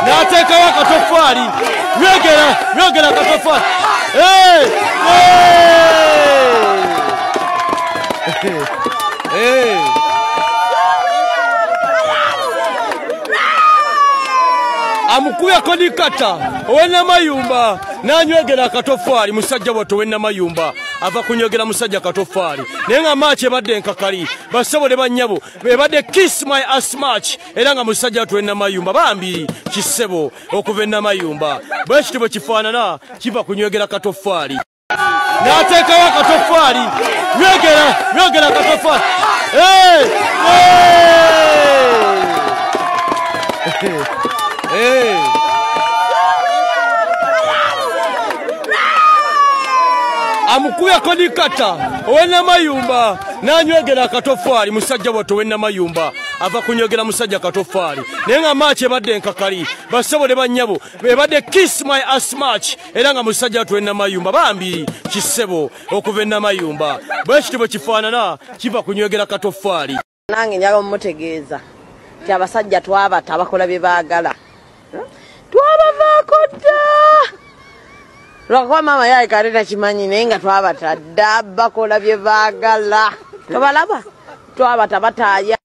n'ateekayo akatofaali yogera akatofaali amukubeko nikata ow'ennamayumba n'anywegera akatofaali musajja wattu ow'ennamayumba ava kunywegera musajja akatofaali naye nga maaki ebadde enkakali basobole bannyabo ebadde kiss my ass match era nga musajja wattu ow'ennamayumba bambi kisebo okuva ennamayumba bwe kiti bwe kifaanana kiva kunywegera akatofaali n'ateekayo akatofaali yogera akatofaali amukubeko nikata ow'ennamayumba n'anywegera akatofaali musajja wattu ow'ennamayumba ava kunywegera musajja akatofaali naye nga maaki ebadde enkakali basobole bannyabo ebadde kiss my ass match era nga musajja wattu ow'ennamayumba bambi kisebo okuva ennamayumba bwe kiti bwe kifaanana kiva kunywegera akatofaali. Nange njagala mumutegeeza nti abasajja twabata bakola bye baagala twabavaako dda lwakuba maama yaye kale takimanyi naye nga twabata dda bakola bye baagala tobalaba twabata bataaya